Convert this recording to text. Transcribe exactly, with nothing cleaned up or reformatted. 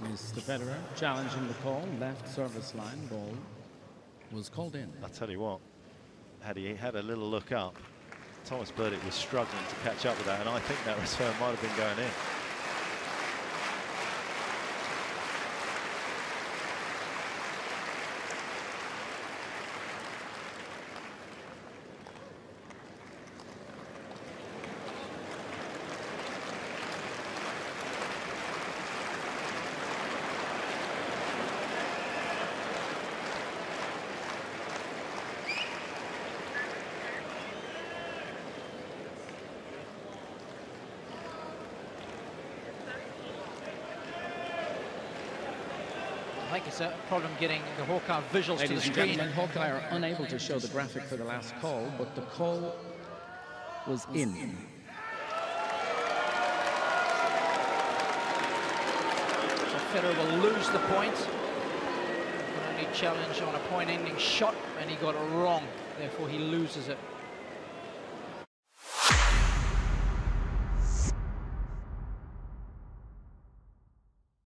Mister Federer challenging the call, left service line, ball was called in. I tell you what, had he had a little look up, Thomas Berdych was struggling to catch up with that, and I think that return might have been going in. I think it's a problem getting the Hawkeye visuals Ladies to the and screen. gentlemen, Hawkeye are unable to show the graphic for the last call, but the call was in. So Federer will lose the point. He can only challenge on a point-ending shot, and he got it wrong. Therefore, he loses it.